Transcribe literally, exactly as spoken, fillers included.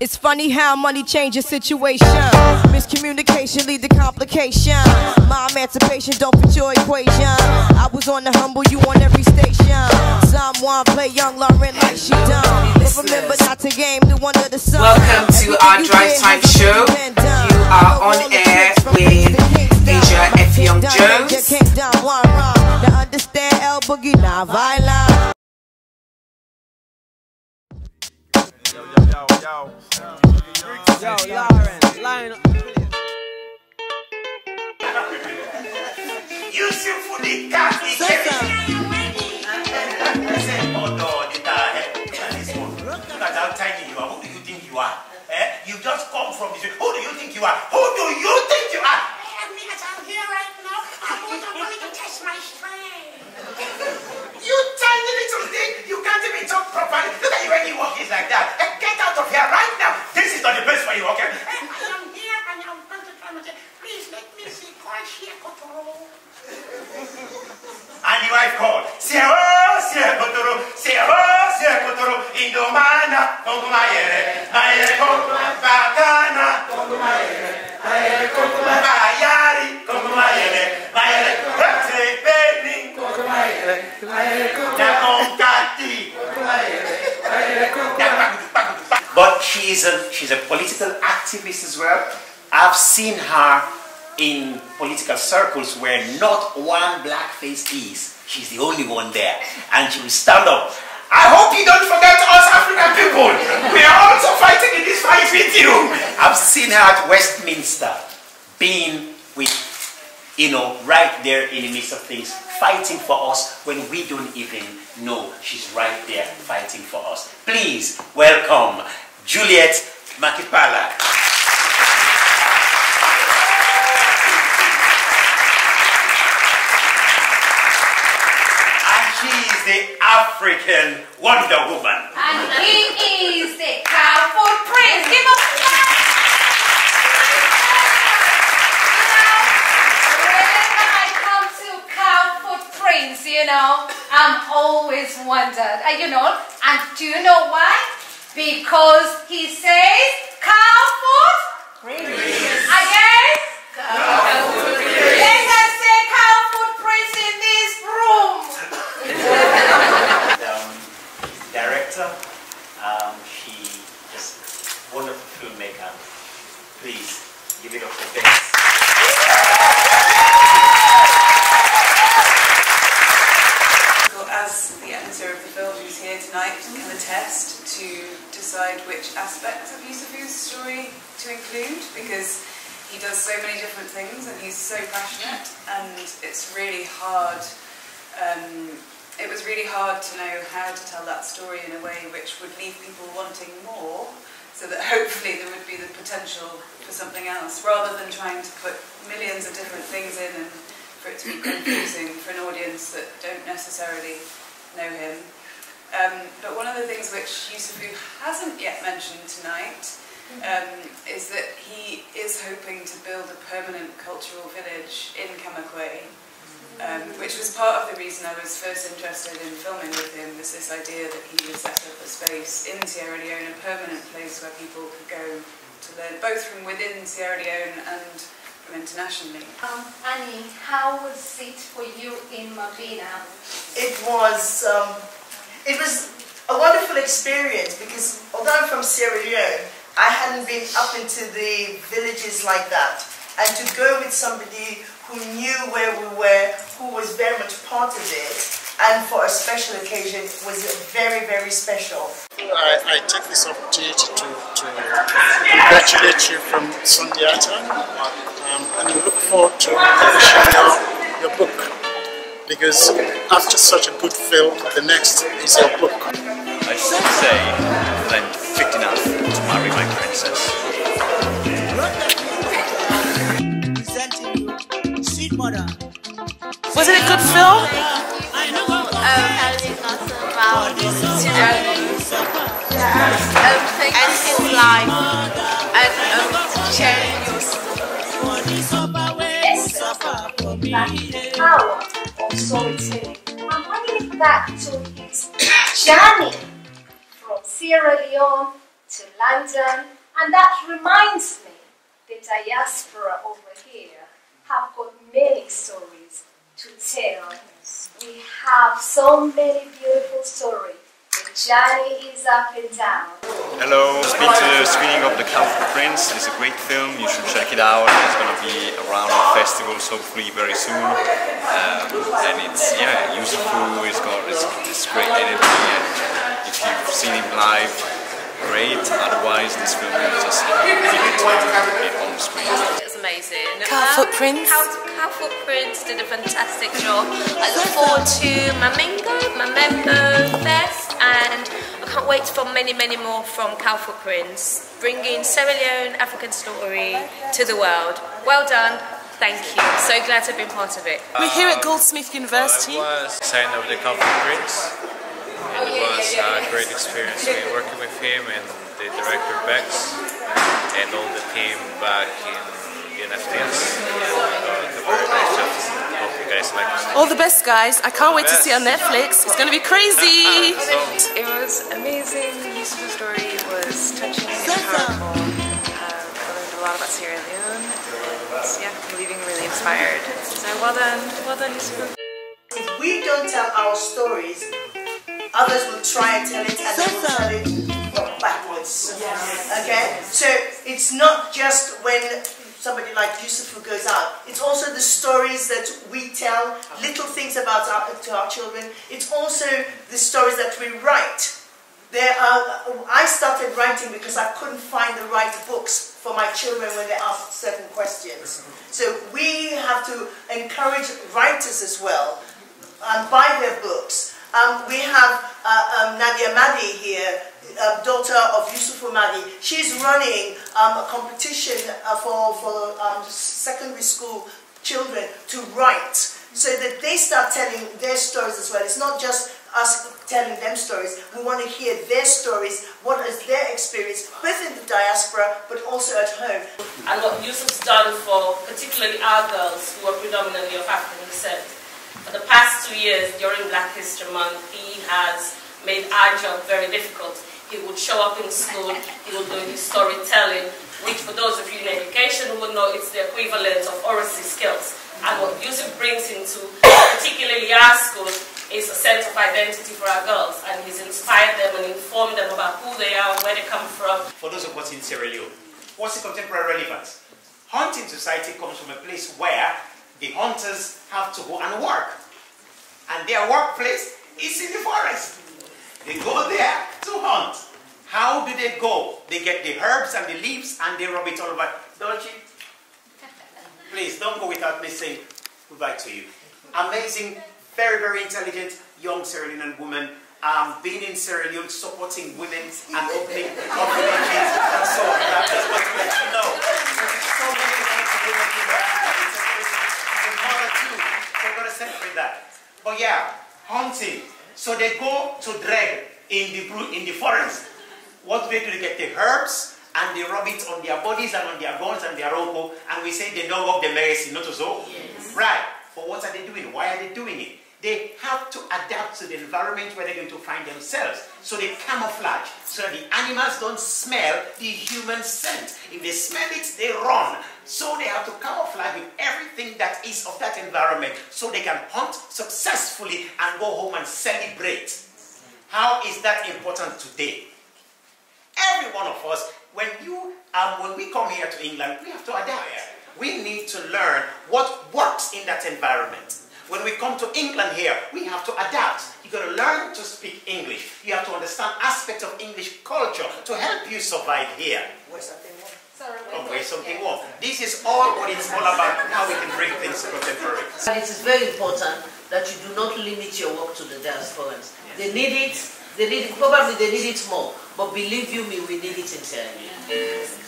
It's funny how money changes situation. Miscommunication lead to complication. My emancipation don't fit your equation. I was on the humble, you on every station. Someone play young Lauren like she done. But remember not to game the one of the sun. Welcome to our Drive Time show. You are on air with Effiong-Jones. Now understand El Boogie, not violent. Yo, yo, yo, yo. Yo, Lauren, line up. You see for the cat, it's look at how tiny you are. Who do you think you are? Eh? You just come from this. Who do you think you are? Who do you think you are? I'm here right now. I'm going to test my strength. You tiny little thing. You can't even talk properly. Look at you when you walk. It's like that. Eh, get out of here right now. This is not the place for you, okay? I am here and I'm going to try to say, please let me see Kwashie Kotoro. And the wife called. Sierra, Sierra Kotoro, Sierra, Sierra Kotoro, Indomana, Konguma Yere, Mayere Konguma, Bagana, Konguma Yere, Mayere Konguma, Bayari, Konguma Yere, Mayere Konguma, Benin, Konguma Yere, Mayere Konguma, Nakongati, Konguma Yere, Mayere Konguma. But she's a, she's a political activist as well. I've seen her in political circles where not one black face is. She's the only one there, and she will stand up. I hope you don't forget us African people. We are also fighting in this fight with you. I've seen her at Westminster, being with, you know, right there in the midst of things, fighting for us when we don't even know she's right there fighting for us. Please welcome Juliet Makipala. The African Wonder Woman. And he is the Cowfoot Prince. Give up a clap. Whenever I come to Cowfoot Prince, you know, I'm always wondered. And you know, and do you know why? Because he says Cowfoot Prince. Again? Cowfoot Prince. Let us say Cowfoot Prince in this room. um, director, um, she just wonderful filmmaker. Please give it up for best. As the editor of the film who's here tonight can attest to decide which aspects of Yusufu's story to include, because he does so many different things and he's so passionate, and it's really hard. Um, It was really hard to know how to tell that story in a way which would leave people wanting more, so that hopefully there would be the potential for something else, rather than trying to put millions of different things in and for it to be confusing for an audience that don't necessarily know him. Um, but one of the things which Yusufu hasn't yet mentioned tonight um, is that he is hoping to build a permanent cultural village in Kamakwe. Um, which was part of the reason I was first interested in filming with him, was this idea that he would set up a space in Sierra Leone, a permanent place where people could go to learn, both from within Sierra Leone and from internationally. Um, Annie, how was it for you in Mabina? It was, um, it was a wonderful experience, because although I'm from Sierra Leone, I hadn't been up into the villages like that. And to go with somebody who knew where we were, who was very much part of it, and for a special occasion, was very, very special. I, I take this opportunity to, to congratulate you from Sundiata, um, and we look forward to publishing your, your book, because after such a good film, the next is your book. I just want to say that I'm fit enough to marry my princess. Was it a good film? Um, telling us about journeys, um, things in life, and um, sharing your story. Yes, power of storytelling. I'm bringing it back to his journey from Sierra Leone to London, and that reminds me, the diaspora over here have got many stories to tell. We have so many beautiful stories. The journey is up and down. Hello, I've been to the screening of the Cowfoot Prince. It's a great film, you should check it out. It's going to be around the festivals hopefully very soon. Um, and it's, yeah, Yusufu, it's got it's, it's great energy, and if you've seen him live, great. Otherwise, this film is just really it on the screen. It's amazing. Cowfoot Um, Prince. Cow Cowfoot Prince did a fantastic job. I look forward to Mamengo, Mamembo Fest, and I can't wait for many, many more from Cowfoot Prince, bringing Sierra Leone African story to the world. Well done. Thank you. So glad to have been part of it. We're here at Goldsmith University. I was signing of the Cowfoot Prince. It was a great experience being working with him and the director Bex and all the team back in the Netherlands. Uh, very nice job. Hope you guys like it. All the best, guys. I can't wait to see it on Netflix. It's going to be crazy. It was amazing. Yusufu's story was touching and powerful. Um, I learned a lot about Sierra Leone. And, yeah, I'm leaving really inspired. So well done. Well done, Yusufu. If we don't tell our stories, others will try and tell it, and they will tell it well, backwards. Okay? So it's not just when somebody like Yusufu goes out, it's also the stories that we tell, little things about our, to our children. It's also the stories that we write. There are, I started writing because I couldn't find the right books for my children when they asked certain questions. So we have to encourage writers as well and buy their books. Um, we have uh, um, Nadia Madi here, uh, daughter of Yusufu Madi. She's running um, a competition uh, for, for um, secondary school children to write, so that they start telling their stories as well. It's not just us telling them stories. We want to hear their stories, what is their experience, both in the diaspora, but also at home. And what Yusuf's done for particularly our girls who are predominantly of African descent. For the past two years during Black History Month, he has made our job very difficult. He would show up in school, he would do his storytelling, which for those of you in education would know it's the equivalent of oracy skills. And what Yusuf brings into particularly our school is a sense of identity for our girls, and he's inspired them and informed them about who they are, where they come from. For those of us in Sierra Leone, what's the contemporary relevance? Hunting society comes from a place where the hunters have to go and work, and their workplace is in the forest. They go there to hunt. How do they go? They get the herbs and the leaves and they rub it all over. Don't you? Please don't go without me saying goodbye to you. Amazing, very, very intelligent young Sierra Leonean woman, um, being in Sierra Leone, supporting women and opening orphanages and so on. I just want to let you know. So many wonderful women in there. So we're going to celebrate that. But yeah, hunting. So they go to drag in the in the forest. What do they do? They get the herbs and they rub it on their bodies and on their guns and their rope, and we say they know of the mercy, not so. Yes. Right. But what are they doing? Why are they doing it? They have to adapt to the environment where they're going to find themselves. So they camouflage, so that the animals don't smell the human scent. If they smell it, they run. So they have to camouflage with everything that is of that environment, so they can hunt successfully and go home and celebrate. How is that important today? Every one of us, when you um, when we come here to England, we have to adapt. We need to learn what works in that environment. When we come to England here, we have to adapt. You've got to learn to speak English. You have to understand aspects of English culture to help you survive here. Where's something more? Sorry, oh, where's something more? This is all what it's all about, how we can bring things contemporary. And it is very important that you do not limit your work to the diasporans. Yes. They need it, they need it, probably they need it more, but believe you me, we need it in Sierra Leone.